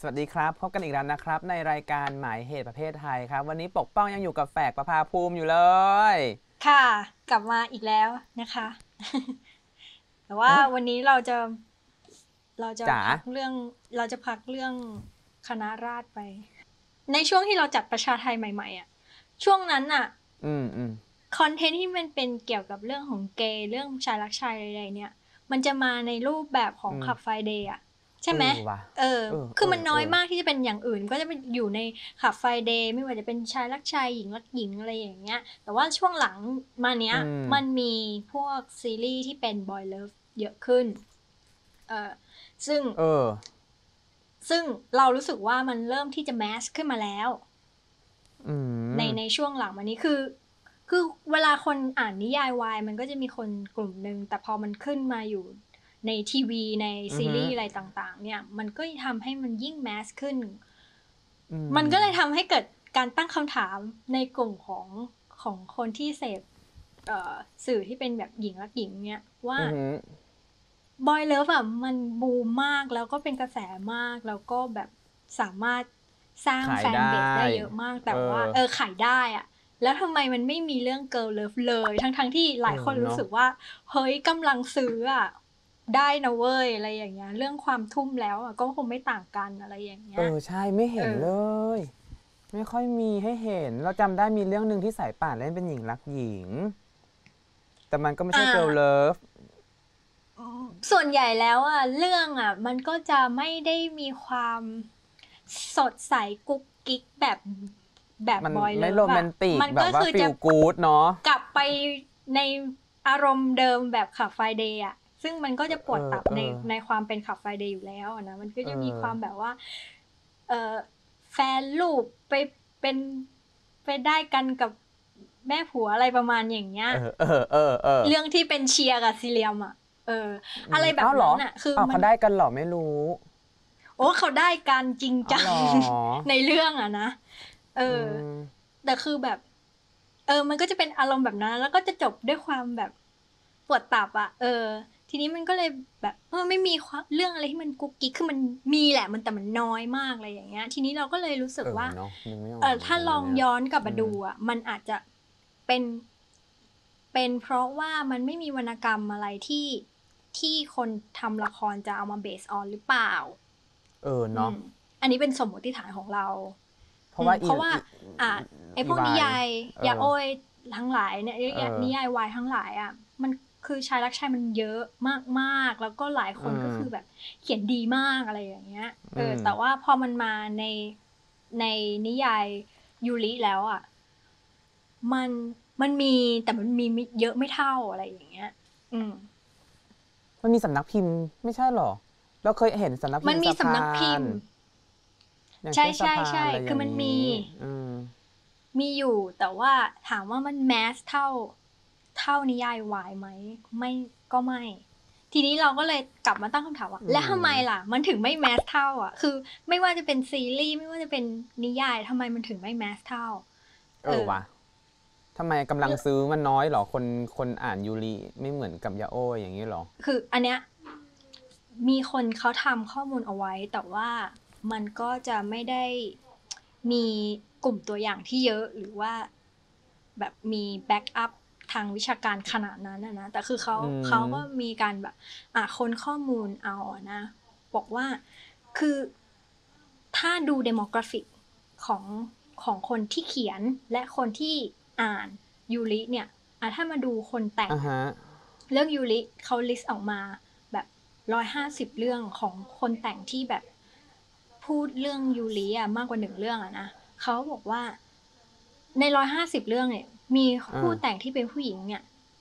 วัสดีครับพบกันอีกแล้วนะครับในรายการหมายเหตุประเภทไทยครับวันนี้ปกป้องยังอยู่กับแฝกประภาภูมิอยู่เลยค่ะกลับมาอีกแล้วนะคะ แต่ว่าวันนี้เราจะจ๋าพักเรื่องเราจะพักเรื่องคณะราษฎรไปในช่วงที่เราจัดประชาไทใหม่ๆอ่ะช่วงนั้นอ่ะอืมคอนเทนต์ที่มันเป็นเกี่ยวกับเรื่องของเกย์เรื่องชายรักชายอะไรๆเนี่ยมันจะมาในรูปแบบของอืมคลับไฟเดย์อ่ะใช่ไหมว่ะเออเออคือมันน้อยเออมากที่จะเป็นอย่างอื่นก็จะเป็นอยู่ในคลับไฟเดย์ไม่ว่าจะเป็นชายรักชายหญิงรักหญิงอะไรอย่างเงี้ยแต่ว่าช่วงหลังมาเนี้ยอืมมันมีพวกซีรีส์ที่เป็นบอยเลิฟเยอะขึ้นเออซึ่งเออซึ่งเรารู้สึกว่ามันเริ่มที่จะแมสขึ้นมาแล้วอืมในช่วงหลังมานี้คือเวลาคนอ่านนิยายวายมันก็จะมีคนกลุ่มหนึ่งแต่พอมันขึ้นมาอยู่ในทีวีในอืมซีรีส์อะไรต่างๆเนี่ยมันก็ทำให้มันยิ่งแมสขึ้นอืมันก็เลยมทำให้เกิดการตั้งคำถามในกลุ่มของคนที่เสพสื่อที่เป็นแบบหญิงรักหญิงเนี่ยว่าอืมบอยเลิฟอะมันบูมมากแล้วก็เป็นกระแสมากแล้วก็แบบสามารถสร้างแฟขายได้นเบสได้เยอะมากเอแต่ว่าอขายได้อะแล้วทำไมมันไม่มีเรื่องเกิร์ลเลิฟเลยทั้งที่หเอลายคนรู้อเนาะสึกว่าเฮ้ยกำลังซื้ออะได้นะเว้ยอะไรอย่างเงี้ยเรื่องความทุ่มแล้วอะก็คงไม่ต่างกันอะไรอย่างเงี้ยใช่ไม่เอเห็นอเลยไม่ค่อยมีให้เห็นเราจำได้มีเรื่องหนึ่งที่สายป่านเล่นเป็นหญิงรักหญิงแต่มันก็ไม่ใช่อ่าเกิร์ลเลิฟส่วนใหญ่แล้วอ่ะเรื่องอ่ะมันก็จะไม่ได้มีความสดใสกุ๊กกิ๊กแบบมันบอยไม่โรแมเลิฟอ่ะนติกมันแบบว่าก็คือจะฟีลกู๊ดเนาะกลับไปในอารมณ์เดิมแบบขับไฟเดย์อ่ะซึ่งมันก็จะปเอวดตับในอเออในความเป็นขับไฟเดย์อยู่แล้วนะมันก็เอจะมีความอแบบว่าเออแฟนลูกเป็นไปได้กันกับแม่ผัวอะไรประมาณอย่างเงี้ยเออเออเออเออเรื่องที่เป็นเชียร์กับซีเรียมอ่ะเอออะไรแบบอ้าวเหรอนั้นอ่ะคือมันอ้าวเขาได้กันเหรอไม่รู้โอ้เขาได้การจริงจังอ้าวเหรอในเรื่องอ่ะนะเออือมแต่คือแบบมันก็จะเป็นอารมณ์แบบนั้นแล้วก็จะจบด้วยความแบบปวดตับอ่ะทีนี้มันก็เลยแบบไม่มีเรื่องอะไรที่มันกุ๊กกิ๊กคือมันมีแหละแต่มันน้อยมากอะไรอย่างเงี้ยทีนี้เราก็เลยรู้สึกว่าเนาะนึกไม่ออกเหมือนถ้าลองกันนะเนี่ยย้อนกลับอืมมาดูอ่ะมันอาจจะเป็น เป็นเพราะว่ามันไม่มีวรรณกรรมอะไรที่คนทำละครจะเอามาเบสออนหรือเปล่าอืเนาะมอันนี้เป็นสมมติฐานของเราเพราะว่าเพราะว่าอ่ะไอ้พวกนิวายยายเออยาโอ้ยทั้งหลายเนี่ยเออนิยายวายทั้งหลายอ่ะมันคือชายรักชายมันเยอะมากๆแล้วก็หลายคนอืมก็คือแบบเขียนดีมากอะไรอย่างเงี้ยอืมแต่ว่าพอมันมาในนิยายยูริแล้วอ่ะ มันมันมีแต่มันมีไม่เยอะไม่เท่าอะไรอย่างเงี้ยอืมมันมีสำนักพิมพ์ไม่ใช่เหรอเราเคยเห็นสำนักพิมันมีสำมพ์สะพานักพิมนพ์อย่างใช่เช่นสะพานใช่ใช่อะไรอคือมันย่างนี้อืมมีอยู่แต่ว่าถามว่ามันแมสเท่านิยายวายไหมไม่ก็ไม่ทีนี้เราก็เลยกลับมาตั้งคำถามว่าอืแล้วทำไมมล่ะมันถึงไม่แมสเท่าอ่ะคือไม่ว่าจะเป็นซีรีส์ไม่ว่าจะเป็นนิยายทำไมมันถึงไม่แมสเท่าเออว่ะทำไมกำลังซื้อมันน้อยเหรอคนอ่านยูริไม่เหมือนกับยาโออย่างนี้เหรอคืออันเนี้ย มีคนเขาทำข้อมูลเอาไว้แต่ว่ามันก็จะไม่ได้มีกลุ่มตัวอย่างที่เยอะหรือว่าแบบมีแบ็กอัพทางวิชาการขนาดนั้นนะแต่คือเขาอืเขามก็มีการแบบค้นข้อมูลเอานะบอกว่าคือถ้าดู demographic ของของคนที่เขียนและคนที่อ่านยูริเนี่ยถ้ามาดูคนแต่งอ่าฮะเรื่องยูริเขาลิสต์ออกมาแบบ150เรื่องของคนแต่งที่แบบพูดเรื่องยูริมากกว่า1เรื่องนะเขาบอกว่าใน150เรื่องเนี่ยมีอ่าคู่แต่งที่เป็นผู้หญิงเนี่ย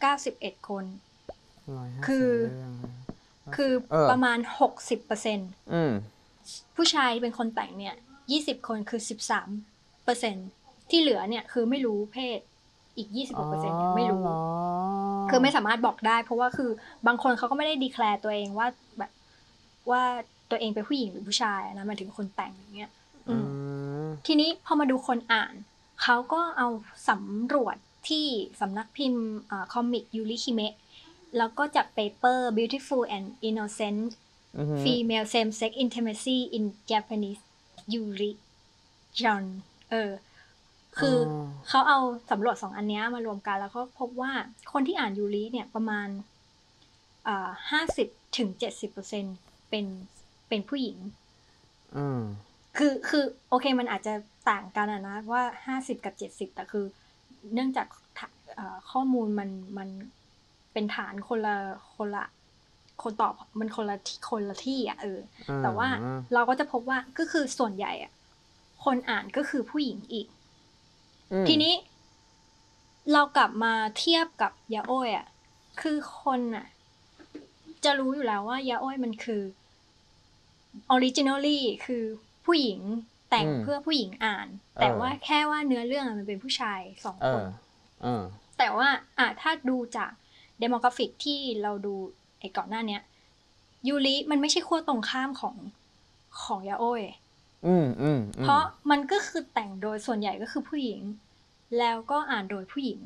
91คน 150 คือเรื่องคือเออประมาณ60% อืมผู้ชายเป็นคนแต่งเนี่ย20 คนคือ13%ที่เหลือเนี่ยคือไม่รู้เพศอีกอ๋อ 26%เนี่ยไม่รู้เหรอคือไม่สามารถบอกได้เพราะว่าคือบางคนเขาก็ไม่ได้ดีแคลร์ตัวเองว่าแบบว่าตัวเองเป็นผู้หญิงหรือผู้ชายนะมันถึงคนแต่งอย่างเงี้ยอือืมมทีนี้พอมาดูคนอ่านเขาก็เอาสำรวจที่สำนักพิมพ์คอมิกยูริคิเมะแล้วก็จัดเปเปอร์ Beautiful and Innocent อือหือ Female Same-Sex Intimacy in Japanese ยูริจอนคือเขาเอาสำรวจ2 อันเนี้ยมารวมกันแล้วก็พบว่าคนที่อ่านยูริเนี่ยประมาณ50-70%เป็นผู้หญิงคือโอเคมันอาจจะต่างกันนะว่า50กับ70แต่คือเนื่องจากข้อมูลมันเป็นฐานคนละคนตอบมันคนละที่แต่ว่าเราก็จะพบว่าก็คือส่วนใหญ่คนอ่านก็คือผู้หญิงอีกทีนี้เรากลับมาเทียบกับยาโอ้ยคือคนจะรู้อยู่แล้วว่ายาโอ้ยมันคือ originally คือผู้หญิงแต่งเพื่อผู้หญิงอ่านแต่ว่าแค่ว่าเนื้อเรื่องมันเป็นผู้ชาย2 คนแต่ว่าถ้าดูจาก demographic ที่เราดูก่อนหน้านี้ยูริมันไม่ใช่ขั้วตรงข้ามของยาโอ้ยเพราะมันก็คือแต่งโดยส่วนใหญ่ก็คือผู้หญิงแล้วก็อ่านโดยผู้หญิง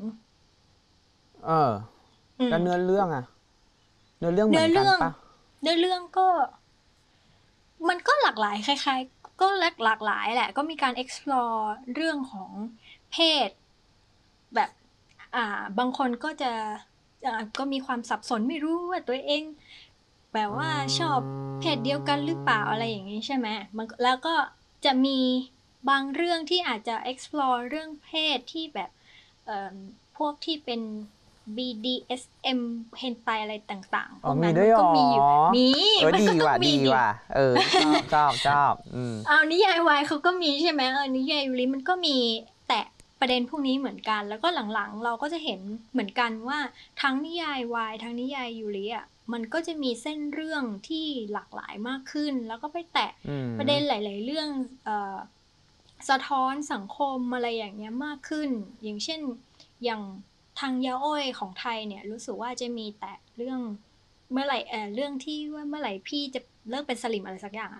แล้วเนื้อเรื่องเนื้อเรื่องเหมือนกันปะเนื้อเรื่องก็มันก็หลากหลายคล้ายๆก็หลากหลายแหละก็มีการ explore เรื่องของเพศแบบบางคนก็จะก็มีความสับสนไม่รู้ว่าตัวเองแบบว่าชอบเพศเดียวกันหรือเปล่าอะไรอย่างนี้ใช่ไหมมันแล้วก็จะมีบางเรื่องที่อาจจะ explore เรื่องเพศที่แบบพวกที่เป็น BDSM เฮนไตอะไรต่างๆพวกนั้นมันก็มีอยู่มีดีว่ะชอบเอานิยายวายเขาก็มีใช่ไหมนิยายยูริมันก็มีแต่ประเด็นพวกนี้เหมือนกันแล้วก็หลังๆเราก็จะเห็นเหมือนกันว่าทั้งนิยายวายทั้งนิยายยูริมันก็จะมีเส้นเรื่องที่หลากหลายมากขึ้นแล้วก็ไปแตะประเด็นหลายๆเรื่องสะท้อนสังคมอะไรอย่างเงี้ยมากขึ้นอย่างเช่นอย่างทางยาโอ้ยของไทยเนี่ยรู้สึกว่าจะมีแต่เรื่องเมื่อไหร่เรื่องที่ว่าเมื่อไหร่พี่จะเลิกเป็นสลิมอะไรสักอย่าง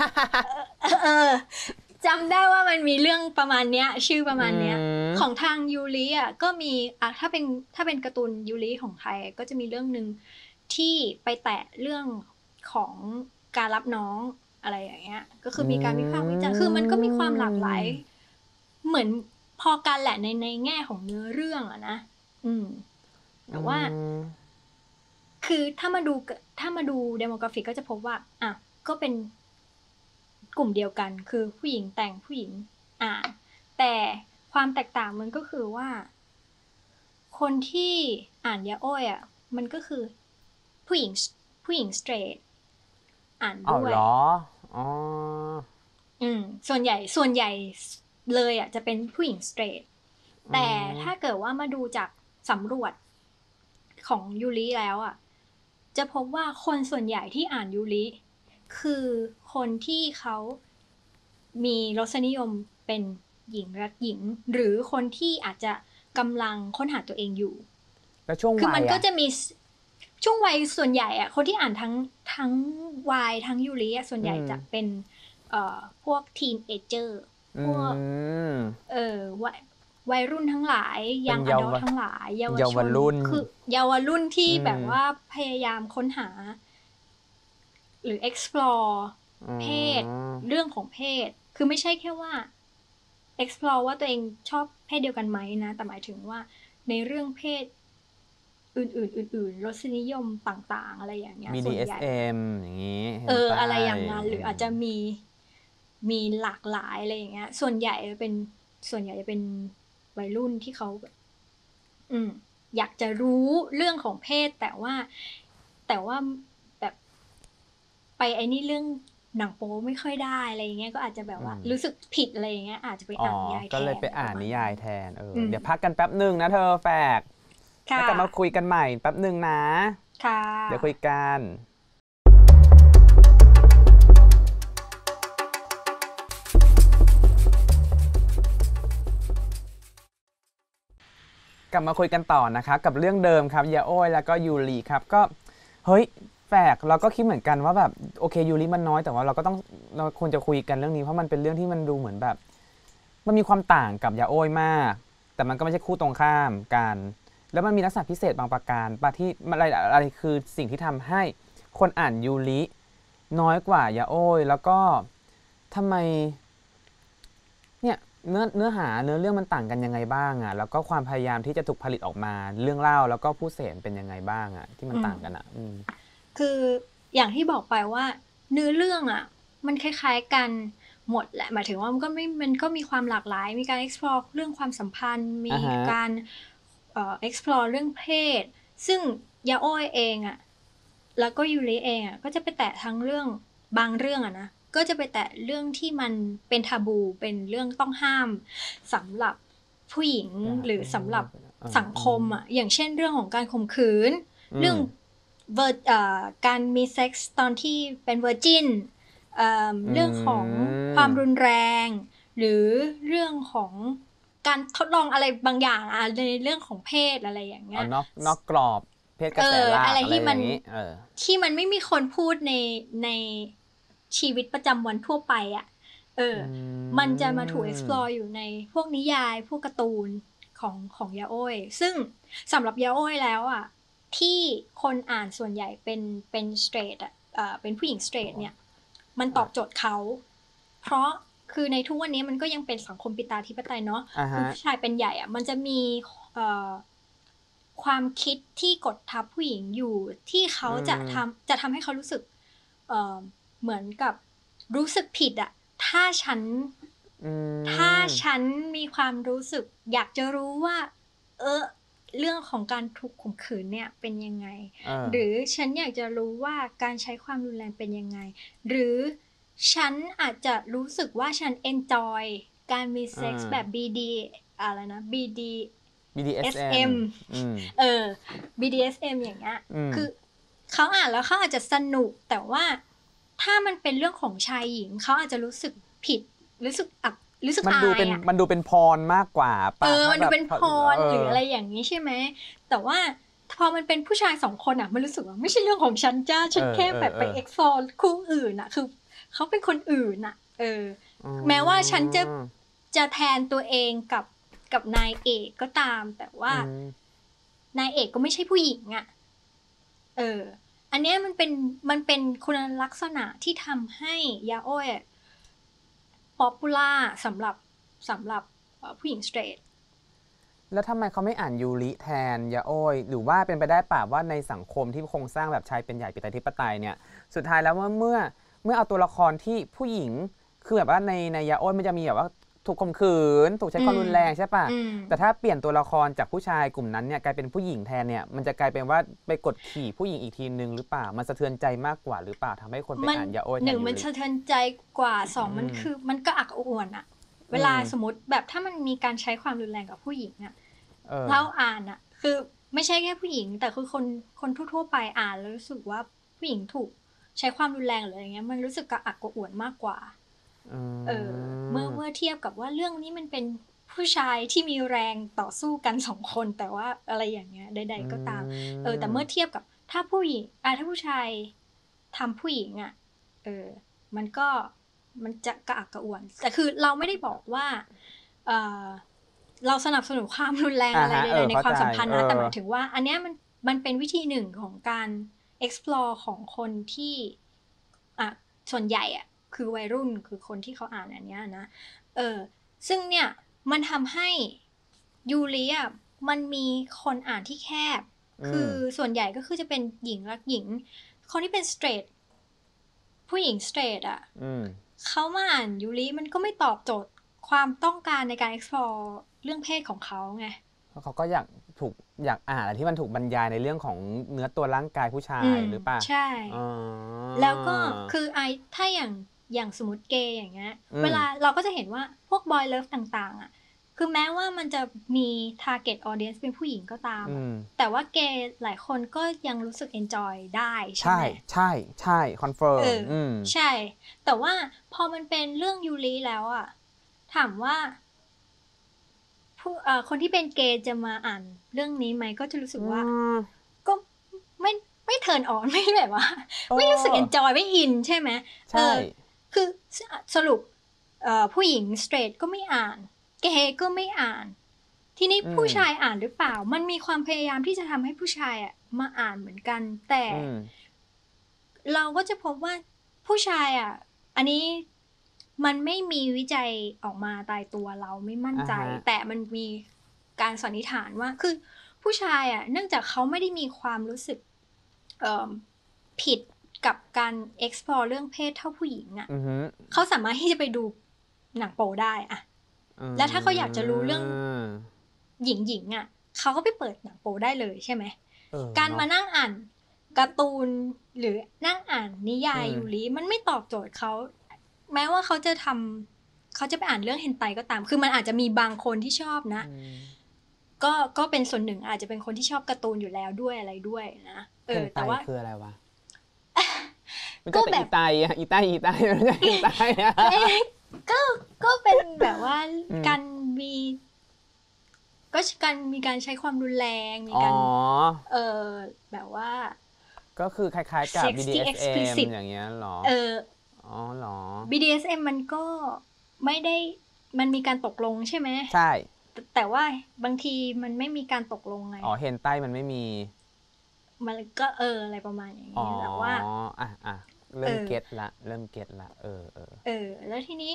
จำได้ว่ามันมีเรื่องประมาณเนี้ยชื่อประมาณเนี้ยของทางยูริก็มีถ้าเป็นการ์ตูนยูริของไทยก็จะมีเรื่องนึงที่ไปแตะเรื่องของการรับน้องอะไรอย่างเงี้ยก็คือมีการวิพากษ์วิจารณ์คือมันก็มีความหลากหลายเหมือนพอกันแหละในแง่ของเนื้อเรื่องนะแต่ว่าคือถ้ามาดูเดโมกราฟิกก็จะพบว่าก็เป็นกลุ่มเดียวกันคือผู้หญิงแต่งผู้หญิงอ่านแต่ความแตกต่างมันก็คือว่าคนที่อ่านยาโอ้ยมันก็คือผู้หญิงสเตรทอ่านด้วยส่วนใหญ่เลยจะเป็นผู้หญิงสเตรทแต่ถ้าเกิดว่ามาดูจากสำรวจของยูริแล้วจะพบว่าคนส่วนใหญ่ที่อ่านยูริคือคนที่เขามีรสนิยมเป็นหญิงรักหญิงหรือคนที่อาจจะกำลังค้นหาตัวเองอยู่แล้วช่วงวัยคือมันก็จะมีช่วงวัยส่วนใหญ่คนที่อ่านทั้งวายทั้งยูริส่วนใหญ่จะเป็นพวกทีนเอเจอร์พวกวัยรุ่นทั้งหลายยังอดัลทั้งหลายเยาวชนคือเยาวรุ่นที่แบบว่าพยายามค้นหาหรือ explore เพศเรื่องของเพศคือไม่ใช่แค่ว่า explore ว่าตัวเองชอบเพศเดียวกันไหมนะแต่หมายถึงว่าในเรื่องเพศอื่นรสนิยมต่างๆอะไรอย่างเงี้ย BDSM อย่างงี้อะไรอย่างนั้นหรืออาจจะมีหลากหลายอะไรอย่างเงี้ยส่วนใหญ่จะเป็นวัยรุ่นที่เขาอยากจะรู้เรื่องของเพศแต่ว่าแบบไปไอ้นี่เรื่องหนังโป๊ไม่ค่อยได้อะไรอย่างเงี้ยก็อาจจะแบบว่ารู้สึกผิดอะไรอย่างเงี้ยอาจจะไปอ่านนิยายแทนก็เลยไปอ่านนิยายแทนเดี๋ยวพักกันแป๊บนึงนะเธอแฝกแล้วกลับมาคุยกันใหม่แป๊บนึงนะค่ะเดี๋ยวคุยกันกลับมาคุยกันต่อนะคะกับเรื่องเดิมครับยาโอ้ยแล้วก็ยูริครับก็เฮ้ยแฝกเราก็คิดเหมือนกันว่าแบบโอเคยูริมันน้อยแต่ว่าเราควรจะคุยกันเรื่องนี้เพราะมันเป็นเรื่องที่มันดูเหมือนแบบมันมีความต่างกับยาโอ้ยมากแต่มันก็ไม่ใช่คู่ตรงข้ามกันแล้วมันมีลักษณะพิเศษบางประการที่อะไรคือสิ่งที่ทำให้คนอ่านยูริน้อยกว่ายาโอ้ยแล้วก็ทำไมเนื้อเรื่องมันต่างกันยังไงบ้างอ่ะแล้วก็ความพยายามที่จะถูกผลิตออกมาเรื่องเล่าแล้วก็ผู้เสพเป็นยังไงบ้างอ่ะที่มันอืมต่างกันอ่ะคืออย่างที่บอกไปว่าเนื้อเรื่องอ่ะมันคล้ายๆกันหมดแหละหมายถึงว่ามันก็มีความหลากหลายมีการ explore เรื่องความสัมพันธ์มีอ่าฮะการexplore เรื่องเพศซึ่งยาโอ้ยเองอ่ะแล้วก็ยูริเองอ่ะก็จะไปแตะทั้งเรื่องบางเรื่องอ่ะนะก็จะไปแตะเรื่องที่มันเป็นทาบูเป็นเรื่องต้องห้ามสำหรับผู้หญิงหรือสำหรับสังคมอ่ะอย่างเช่นเรื่องของการข่มขืนเรื่องการมีเซ็กส์ตอนที่เป็นเวอร์จินเรื่องของความรุนแรงหรือเรื่องของการทดลองอะไรบางอย่างอะในเรื่องของเพศอะไรอย่างเงี้ยนอกกรอบเพศกระแสหลักอะไรอะไรอย่างนี้ที่มันไม่มีคนพูดในชีวิตประจำวันทั่วไปอ่ะมันจะมาถูก explore อยู่ในพวกนิยายพวกการ์ตูนของยาโอ้ยซึ่งสำหรับยาโอ้ยแล้วอ่ะที่คนอ่านส่วนใหญ่เป็นสเตรทอ่ะเป็นผู้หญิงสเตรทเนี่ยมันตอบโจทย์เขาเพราะคือในทุกวันนี้มันก็ยังเป็นสังคมปิตาธิปไตยเนาะคือผู้ชายเป็นใหญ่อ่ะมันจะมีความคิดที่กดทับผู้หญิงอยู่ที่เขาจะทำให้เขารู้สึกเหมือนกับรู้สึกผิดอ่ะถ้าฉันมีความรู้สึกอยากจะรู้ว่าเรื่องของการถูกข่มขืนเนี่ยเป็นยังไงหรือฉันอยากจะรู้ว่าการใช้ความรุนแรงเป็นยังไงหรือฉันอาจจะรู้สึกว่าฉัน enjoy การมีเซ็กส์แบบ BD อะไรนะ BDSM BDSM อย่างเงี้ยคือเขาอ่านแล้วเขาอาจจะสนุกแต่ว่าถ้ามันเป็นเรื่องของชายหญิงเขาอาจจะรู้สึกผิดรู้สึกอายอ่ะมันดูเป็นพรมากกว่ามันดูเป็นพรหรืออะไรอย่างนี้ใช่ไหมแต่ว่าพอมันเป็นผู้ชายสองคนอ่ะมันรู้สึกว่าไม่ใช่เรื่องของฉันจ้าฉันแค่แบบไปexploreคู่อื่นอ่ะคือเขาเป็นคนอื่นอ่ะแม้ว่าฉันจะแทนตัวเองกับนายเอกก็ตามแต่ว่านายเอกก็ไม่ใช่ผู้หญิงอ่ะอันนี้มันเป็นคุณลักษณะที่ทำให้ยาโอ้ยป๊อปปูล่าสำหรับผู้หญิงสเตรทแล้วทำไมเขาไม่อ่านยูริแทนยาโอ้ยหรือว่าเป็นไปได้ป่ะว่าในสังคมที่โครงสร้างแบบชายเป็นใหญ่ประชาธิปไตยเนี่ยสุดท้ายแล้วเมื่อเอาตัวละครที่ผู้หญิงคือแบบว่าในยาโอ้ยมันจะมีแบบว่าถูกข่มขืนถูกใช้ความรุนแรงใช่ป่ะแต่ถ้าเปลี่ยนตัวละครจากผู้ชายกลุ่มนั้นเนี่ยกลายเป็นผู้หญิงแทนเนี่ยมันจะกลายเป็นว่าไปกดขี่ผู้หญิงอีกทีนึงหรือเปล่ามันสะเทือนใจมากกว่าหรือเปล่าทำให้คนไปอ่านยาโอ้ยแทนยูริมันสะเทือนใจกว่าสองมันก็อักอ่วนอะเวลาสมมติแบบถ้ามันมีการใช้ความรุนแรงกับผู้หญิงอะเราอ่านอะคือไม่ใช่แค่ผู้หญิงแต่คือคนทั่วๆไปอ่านแล้วรู้สึกว่าผู้หญิงถูกใช้ความรุนแรงหรืออะไรเงี้ยมันรู้สึกกระอักกระอ่วนมากกว่าเมื่อเทียบกับว่าเรื่องนี้มันเป็นผู้ชายที่มีแรงต่อสู้กันสองคนแต่ว่าอะไรอย่างเงี้ยใดๆก็ตามแต่เมื่อเทียบกับถ้าผู้หญิงถ้าผู้ชายทำผู้หญิงอ่ะมันจะกระอักกระอ่วนแต่คือเราไม่ได้บอกว่าเราสนับสนุนความรุนแรงอะไรใดๆในความสัมพันธ์นะแต่หมายถึงว่าอันเนี้ยมันเป็นวิธีหนึ่งของการ explore ของคนที่ส่วนใหญ่อ่ะคือวัยรุ่นคือคนที่เขาอ่านอันเนี้ยนะซึ่งเนี่ยมันทำให้ยูริอ่ะมันมีคนอ่านที่แคบคือส่วนใหญ่ก็คือจะเป็นหญิงรักหญิงคนที่เป็นสเตรทผู้หญิงสเตรทอ่ะเขามาอ่านยูริมันก็ไม่ตอบโจทย์ความต้องการในการ explore เรื่องเพศของเขาไงเขาก็อยากอ่านอะไรที่มันถูกบรรยายในเรื่องของเนื้อตัวร่างกายผู้ชายหรือเปล่าใช่แล้วก็คือถ้าอย่างสมมติเกย์อย่างเงี้ยเวลาเราก็จะเห็นว่าพวกบอยเลิฟต่างๆอ่ะคือแม้ว่ามันจะมี target audience เป็นผู้หญิงก็ตามแต่ว่าเกย์หลายคนก็ยังรู้สึก enjoy ได้ใช่ไหมใช่คอนเฟิร์มใช่แต่ว่าพอมันเป็นเรื่องยูริแล้วอ่ะถามว่าคนที่เป็นเกย์จะมาอ่านเรื่องนี้ไหมก็จะรู้สึกว่าก็ไม่เทิร์นออนไม่แบบว่าไม่รู้สึกเอนจอยไม่อินใช่ไหมใช่คือสรุปผู้หญิงสเตรทก็ไม่อ่านเกย์ก็ไม่อ่านทีนี้ผู้ชายอ่านหรือเปล่ามันมีความพยายามที่จะทำให้ผู้ชายมาอ่านเหมือนกันแต่เราก็จะพบว่าผู้ชายอันนี้มันไม่มีวิจัยออกมาตายตัวเราไม่มั่นใจ แต่มันมีการสันนิษฐานว่าคือผู้ชายอ่ะเนื่องจากเขาไม่ได้มีความรู้สึกผิดกับการ explore เรื่องเพศเท่าผู้หญิงอ่ะเขาสามารถที่จะไปดูหนังโป๊ได้อ่ะแล้วถ้าเขาอยากจะรู้เรื่องหญิงอ่ะเขาก็ไปเปิดหนังโป๊ได้เลยใช่ไหมการมานั่งอ่านการ์ตูนหรือนั่งอ่านนิยายยูริมันไม่ตอบโจทย์เขาแม้ว่าเขาจะไปอ่านเรื่องเฮนไตก็ตามคือมันอาจจะมีบางคนที่ชอบนะก็เป็นส่วนหนึ่งอาจจะเป็นคนที่ชอบการ์ตูนอยู่แล้วด้วยอะไรด้วยนะแต่ว่าคืออะไรวะก็แบบอีไตไม่ใช่อีไตก็เป็นแบบว่าการมีการใช้ความรุนแรงมีการแบบว่าก็คือคล้ายๆกับ BDSM อย่างเงี้ยหรออ๋อหรอ BDSM มันก็ไม่ได้มันมีการตกลงใช่ไหมใช่แต่ว่าบางทีมันไม่มีการตกลงไงเห็นใต้มันไม่มีมันก็อะไรประมาณอย่างนี้แต่ว่าเริ่มเก็ตละแล้วทีนี้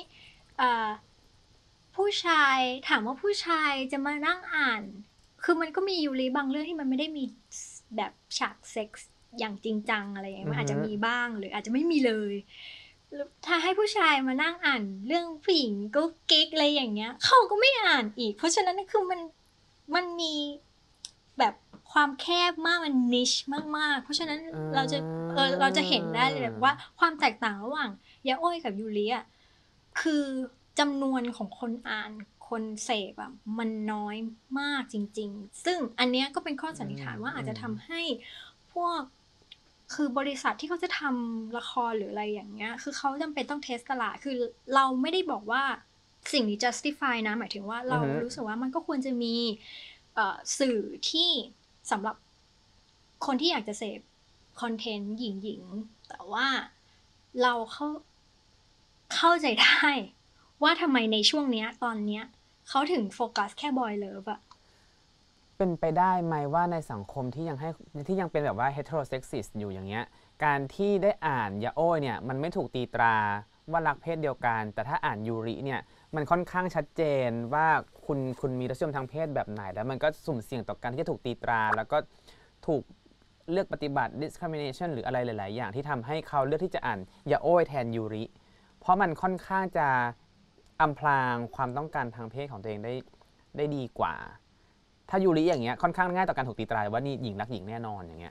ผู้ชายถามว่าผู้ชายจะมานั่งอ่านคือมันก็มียูริบางเรื่องที่มันไม่ได้มีแบบฉากเซ็กส์อย่างจริงจังอะไรอย่างเงี้ยมันอาจจะมีบ้างหรืออาจจะไม่มีเลยถ้าให้ผู้ชายมานั่งอ่านเรื่องผู้หญิงก็กิ๊กอะไรอย่างเงี้ยเขาก็ไม่อ่านอีกเพราะฉะนั้นคือมันมีแบบความแคบมากมันนิชมากๆเพราะฉะนั้นเราจะเห็นได้เลยว่าความแตกต่างระหว่างยาโอ้ยกับยูริอ่ะคือจำนวนของคนอ่านคนเสพอ่ะมันน้อยมากจริงๆซึ่งอันเนี้ยก็เป็นข้อสันนิษฐานว่าอาจจะทำให้พวกคือบริษัทที่เขาจะทำละครหรืออะไรอย่างเงี้ยคือเขาจำเป็นต้องเทสตลาดคือเราไม่ได้บอกว่าสิ่งนี้ justify นะหมายถึงว่าเรารู้สึกว่ามันก็ควรจะมีสื่อที่สำหรับคนที่อยากจะเสพคอนเทนต์หญิงๆแต่ว่าเราเข้าใจได้ว่าทำไมในช่วงเนี้ยตอนเนี้ยเขาถึงโฟกัสแค่บอยเลิฟอะเป็นไปได้ไหมว่าในสังคมที่ยังเป็นแบบว่า heterosexist อยู่อย่างเงี้ยการที่ได้อ่านยาโอ้ยเนี่ยมันไม่ถูกตีตราว่ารักเพศเดียวกันแต่ถ้าอ่านยูริเนี่ยมันค่อนข้างชัดเจนว่าคุณมีรสนิยมทางเพศแบบไหนแล้วมันก็สุ่มเสี่ยงต่อการที่จะถูกตีตราแล้วก็ถูกเลือกปฏิบัติ discrimination หรืออะไรหลายๆอย่างที่ทำให้เขาเลือกที่จะอ่านยาโอ้ยแทนยูริเพราะมันค่อนข้างจะอำพรางความต้องการทางเพศของตัวเองได้ดีกว่าถ้ายูริอย่างเงี้ยค่อนข้างง่ายต่อการถูกตีตราว่านี่หญิงรักหญิงแน่นอนอย่างเงี้ย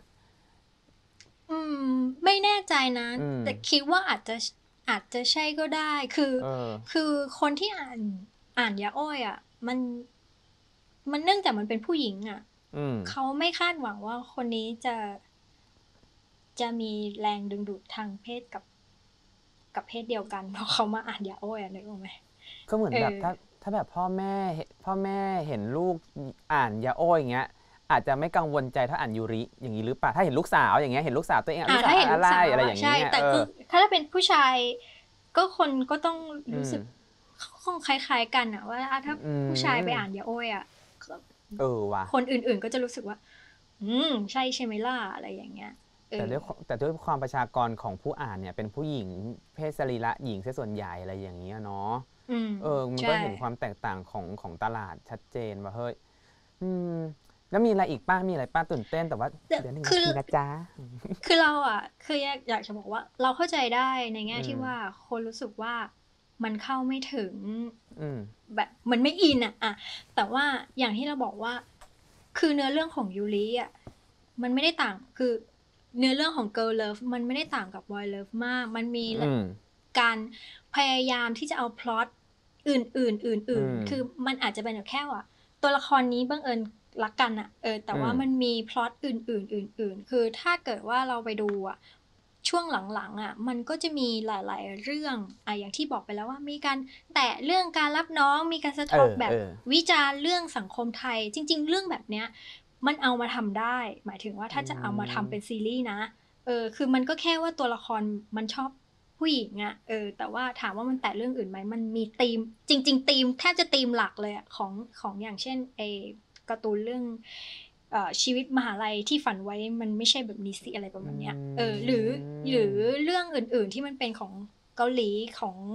ไม่แน่ใจนะแต่คิดว่าอาจจะใช่ก็ได้คือคนที่อ่านยาอ้อยอ่ะมันเนื่องจากมันเป็นผู้หญิงอ่ะเขาไม่คาดหวังว่าคนนี้จะมีแรงดึงดูดทางเพศกับเพศเดียวกันเพราะเขามาอ่านยาอ้อยนึกออกไหมก็เหมือนแบบถ้าแบบพ่อแม่เห็นลูกอ่านยาโอ้ยอย่างเงี้ยอาจจะไม่กังวลใจถ้าอ่านยูริอย่างนี้หรือเปล่าถ้าเห็นลูกสาวอย่างเงี้ยเห็นลูกสาวตัวเองลูกสาวอะไรอย่างเงี้ยใช่แต่คือถ้าเป็นผู้ชายก็คนก็ต้องรู้สึกคงคล้ายๆกันอะว่าถ้าผู้ชายไปอ่านยาโอ้ยอะว่ะคนอื่นๆก็จะรู้สึกว่าใช่ไหมล่ะอะไรอย่างเงี้ยแต่ด้วยความประชากรของผู้อ่านเนี่ยเป็นผู้หญิงเพศสรีระหญิงซะส่วนใหญ่อะไรอย่างเงี้ยเนาะมันก็เห็นความแตกต่างของตลาดชัดเจนว่าเฮ้ยแล้วมีอะไรอีกป้ามีอะไรป้าตื่นเต้นแต่ว่าเดี๋ยวนึงนะจ๊ะคือเราอ่ะคืออยากจะบอกว่าเราเข้าใจได้ในแง่ที่ว่าคนรู้สึกว่ามันเข้าไม่ถึงแบบมันไม่อินอ่ะแต่ว่าอย่างที่เราบอกว่าคือเนื้อเรื่องของยูริอ่ะมันไม่ได้ต่างคือเนื้อเรื่องของ girl love มันไม่ได้ต่างกับ boy love มากมันมีการพยายามที่จะเอาพล็อตอื่นคือมันอาจจะเป็นแค่ว่าตัวละครนี้บังเอิญรักกันอะแต่ว่ามันมีพล็อตอื่นคือถ้าเกิดว่าเราไปดูอะช่วงหลังๆอะมันก็จะมีหลายๆเรื่องอย่างที่บอกไปแล้วว่ามีการแตะเรื่องการรับน้องมีการสะท้อนแบบวิจารณ์เรื่องสังคมไทยจริงๆเรื่องแบบเนี้ยมันเอามาทำได้หมายถึงว่าถ้าจะเอามาทำเป็นซีรีส์นะคือมันก็แค่ว่าตัวละครมันชอบผู้หญิงอะแต่ว่าถามว่ามันแตะเรื่องอื่นไหมมันมีธีมจริงๆธีมแทบจะธีมหลักเลยอะของอย่างเช่นการ์ตูนเรื่องชีวิตมหาลัยที่ฝันไว้มันไม่ใช่แบบนี้สิอะไรประมาณเนี้ยหรือเรื่องอื่นๆที่มันเป็นของเกาหลีของ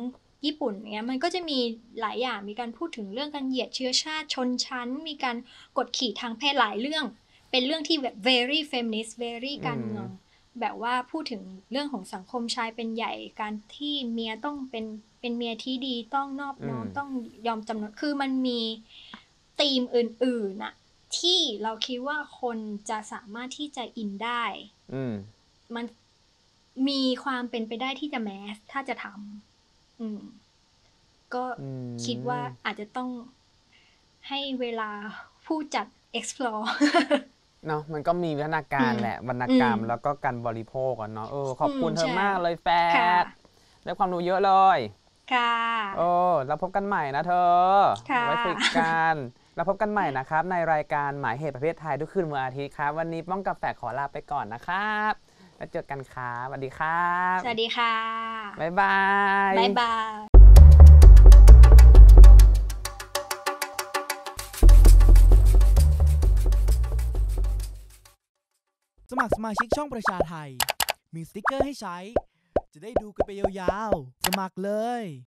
ญี่ปุ่นเนี้ยมันก็จะมีหลายอย่างมีการพูดถึงเรื่องการเหยียดเชื้อชาติชนชั้นมีการกดขี่ทางเพศหลายเรื่องเป็นเรื่องที่แบบ very feminist very การเมืองแบบว่าพูดถึงเรื่องของสังคมชายเป็นใหญ่การที่เมียต้องเป็นเมียที่ดีต้องนอบน้อมต้องยอมจำนนคือมันมีธีมอื่นๆน่ะที่เราคิดว่าคนจะสามารถที่จะอินได้มันมีความเป็นไปได้ที่จะแมสถ้าจะทำก็คิดว่าอาจจะต้องให้เวลาผู้จัด explore เนาะมันก็มีวิวัฒนาการแหละวรรณกรรมแล้วก็การบริโภคอ่ะเนาะขอบคุณเธอมากเลยแฟดได้ความรู้เยอะเลยค่ะแล้วพบกันใหม่นะเธอไว้คุยกันแล้วพบกันใหม่นะครับในรายการหมายเหตุประเภทไทยทุกคืนวันอาทิตย์ครับวันนี้ป้องกับแฝกขอลาไปก่อนนะครับแล้วเจอกันครับสวัสดีครับสวัสดีค่ะบ๊ายบายบ๊ายบายสมัครสมาชิกช่องประชาไทยมีสติ๊กเกอร์ให้ใช้จะได้ดูกันไปยาวๆสมัครเลย